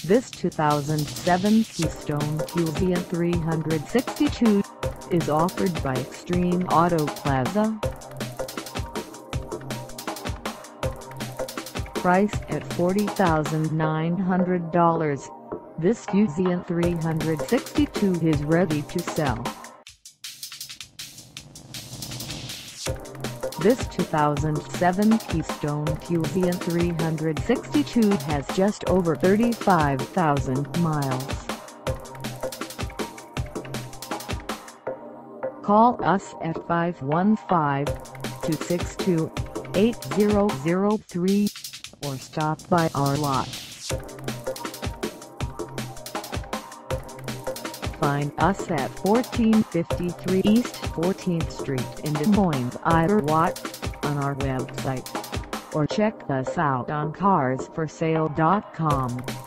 This 2007 Keystone Fuzion 362 is offered by Extreme Auto Plaza. Priced at $40,900, this Fuzion 362 is ready to sell. This 2007 Keystone Fuzion 362 has just over 35,000 miles. Call us at 515-262-8003 or stop by our lot. Find us at 1453 East 14th Street in Des Moines, Iowa, on our website, or check us out on carsforsale.com.